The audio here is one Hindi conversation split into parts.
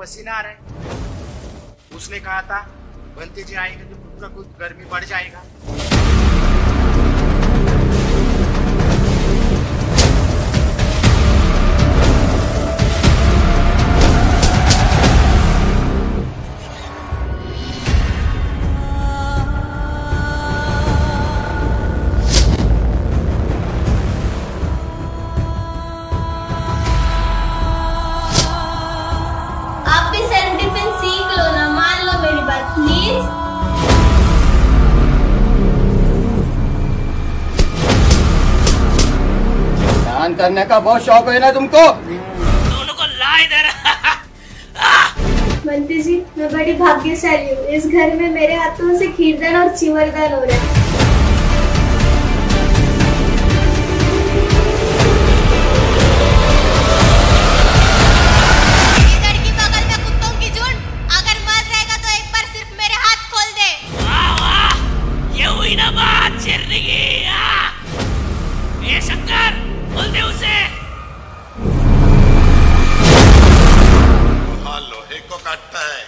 पसीना आ रहा है। उसने कहा था बंती जी आएंगे तो कुछ ना कुछ गर्मी बढ़ जाएगा। ध्यान करने का बहुत शौक है ना तुमको? दोनों को ला इधर। बंटी जी, मैं बड़ी भाग्यशाली हूँ। इस घर में मेरे हाथों से खीरदान और चिवरदान हो रहा है। इधर की बगल में कुत्तों की झुंड, अगर मर रहेगा तो एक बार सिर्फ मेरे हाथ खोल दे। वाह वाह, ये हुई ना बात शेरनी की। ए शंकर, बोल दे उसे। लोहा लोहे को काटता है।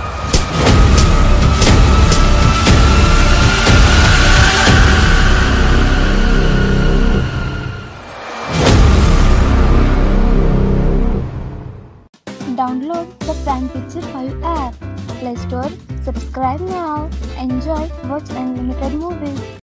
Download the Prime Picture 5 app. Play Store. Subscribe now. Enjoy. Watch unlimited movies.